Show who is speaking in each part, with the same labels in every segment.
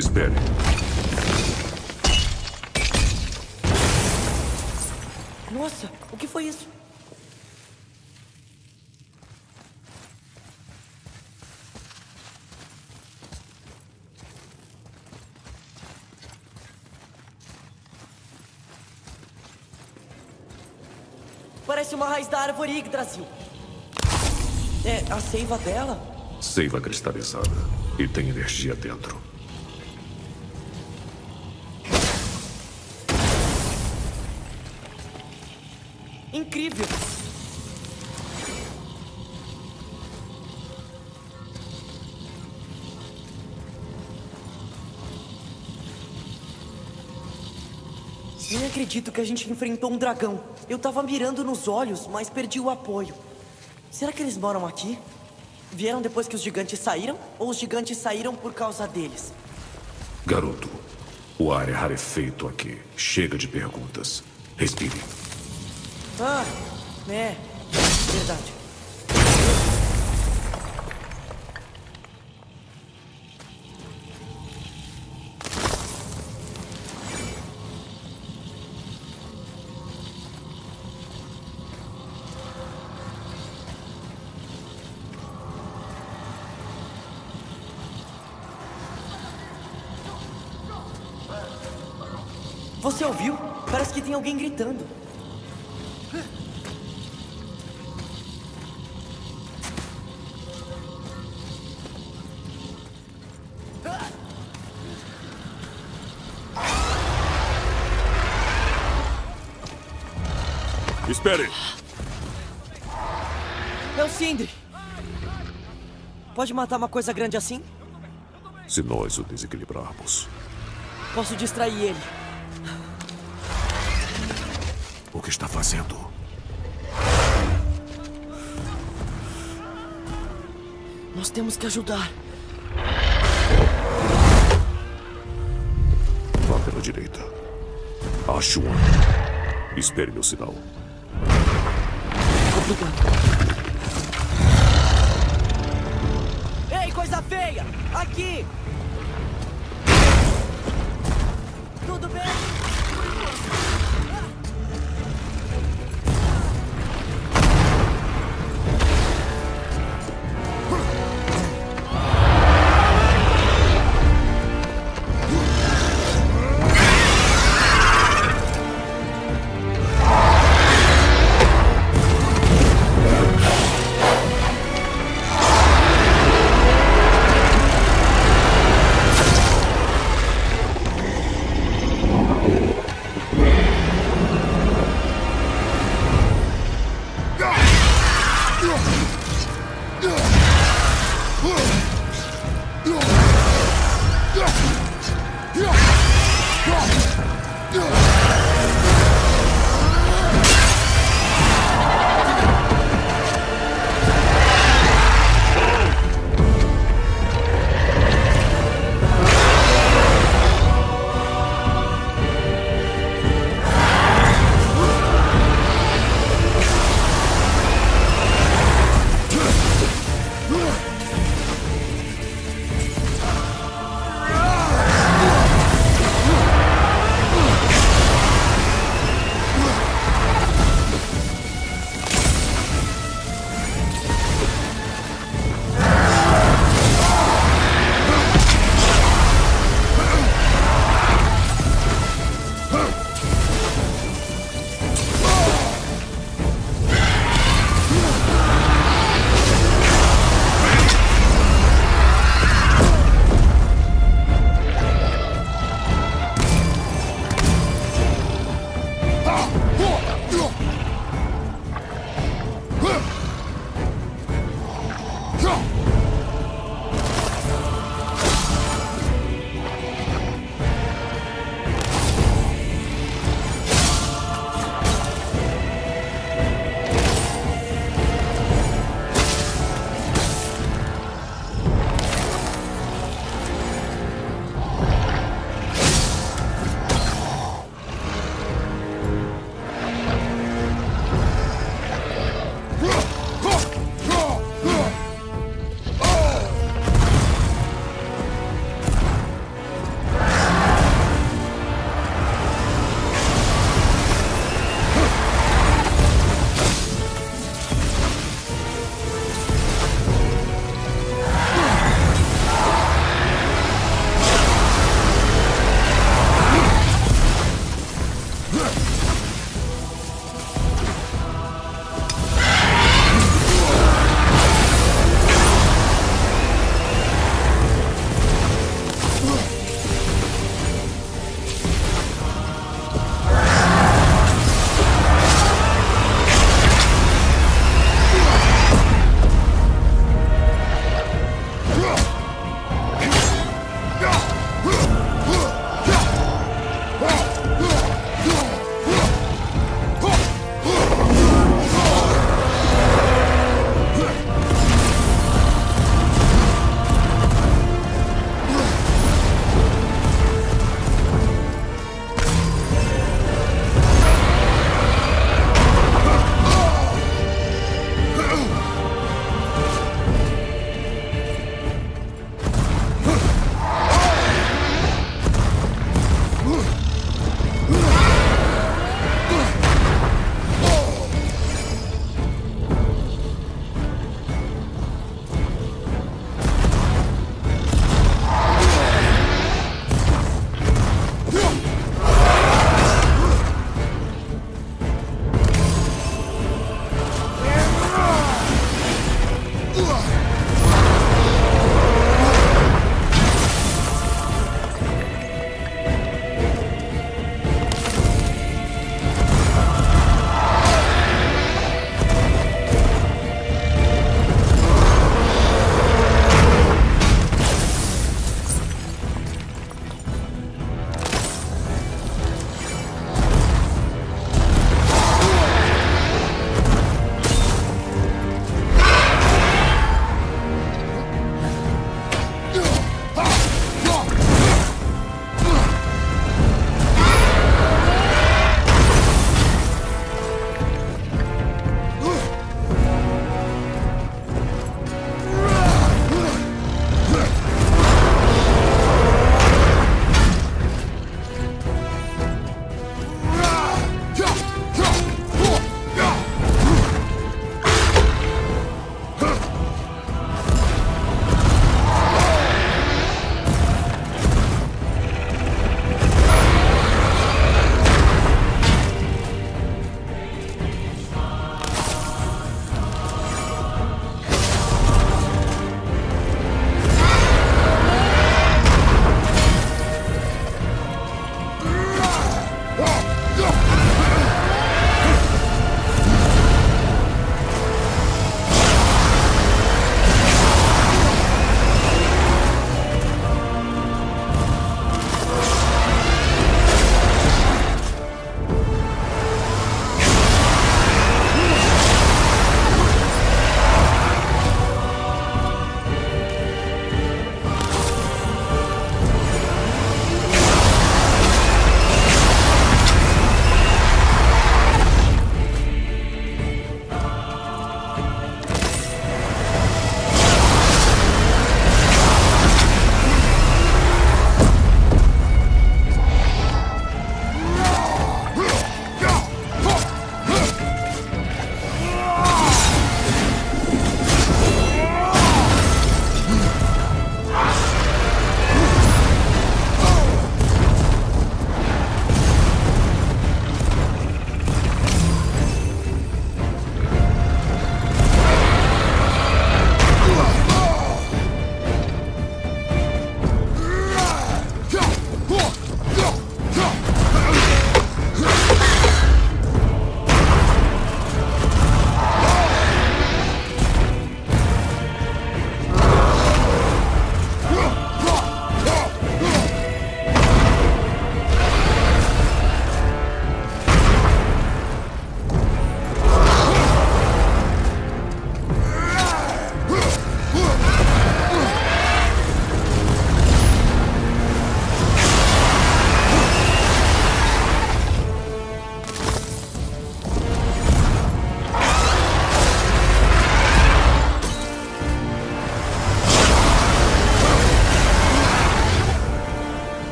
Speaker 1: Espere.
Speaker 2: Nossa, o que foi isso? Parece uma raiz da árvore Yggdrasil. É a seiva dela?
Speaker 1: Seiva cristalizada. E tem energia dentro.
Speaker 2: Incrível! Nem acredito que a gente enfrentou um dragão. Eu tava mirando nos olhos, mas perdi o apoio. Será que eles moram aqui? Vieram depois que os gigantes saíram? Ou os gigantes saíram por causa deles?
Speaker 1: Garoto, o ar é rarefeito aqui. Chega de perguntas. Respire.
Speaker 2: Ah, é. Verdade. Você ouviu? Parece que tem alguém gritando.
Speaker 1: Espere!
Speaker 2: É o Sindri. Pode matar uma coisa grande assim?
Speaker 1: Se nós o desequilibrarmos.
Speaker 2: Posso distrair ele.
Speaker 1: O que está fazendo?
Speaker 2: Nós temos que ajudar.
Speaker 1: Vá pela direita. Acho um. Espere meu sinal.
Speaker 2: Obrigado. Ei, coisa feia! Aqui! Tudo bem?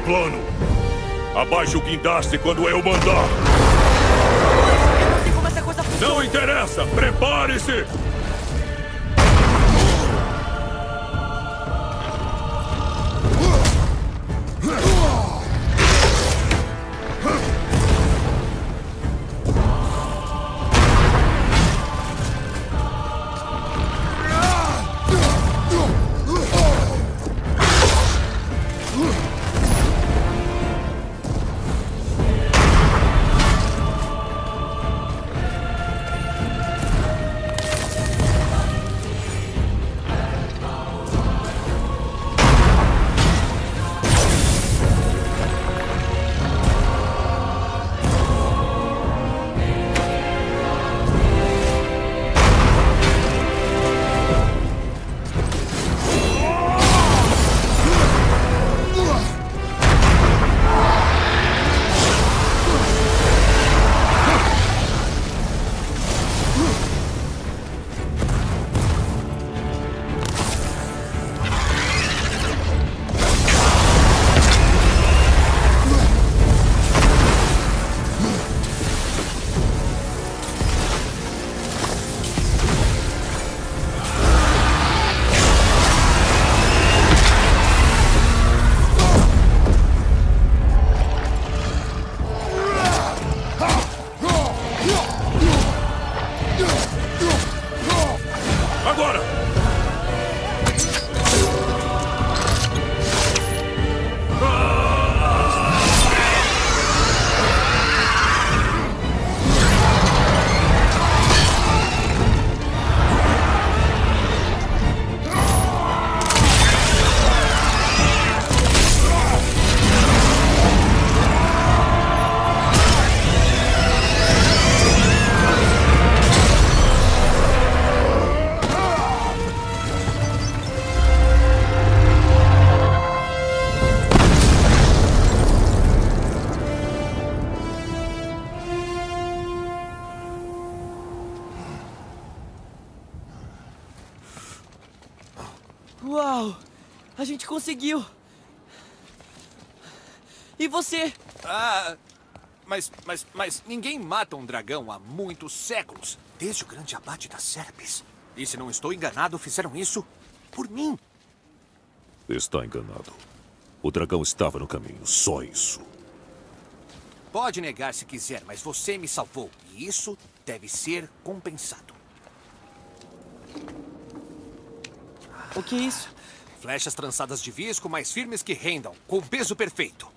Speaker 1: plano. Abaixe o guindaste quando eu mandar.
Speaker 2: Mas eu não sei como essa coisa funciona.
Speaker 1: Não interessa! Prepare-se! Agora!
Speaker 2: Uau! A gente conseguiu! E você?
Speaker 3: Mas ninguém mata um dragão há muitos séculos. Desde o grande abate das Serpes. E se não estou enganado, fizeram isso por mim.
Speaker 1: Está enganado. O dragão estava no caminho, só isso.
Speaker 3: Pode negar se quiser, mas você me salvou. E isso deve ser compensado.
Speaker 2: O que é isso?
Speaker 3: Flechas trançadas de visco mais firmes que rendam, com o peso perfeito.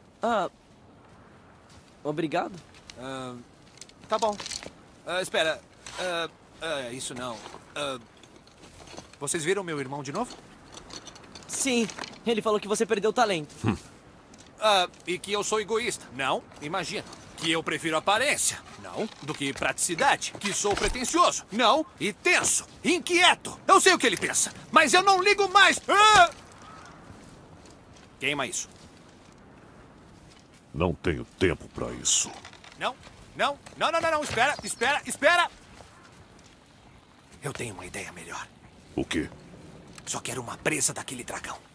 Speaker 2: Obrigado.
Speaker 3: Tá bom. Espera. Isso não. Vocês viram meu irmão de novo?
Speaker 2: Sim, ele falou que você perdeu o talento.
Speaker 3: E que eu sou egoísta. Não, imagina. Que eu prefiro aparência. Não. Do que praticidade. Que sou pretensioso. Não. E tenso. Inquieto. Eu sei o que ele pensa. Mas eu não ligo mais. Queima isso.
Speaker 1: Não tenho tempo para isso.
Speaker 3: Não. Espera. Eu tenho uma ideia melhor.
Speaker 1: O quê?
Speaker 3: Só quero uma presa daquele dragão.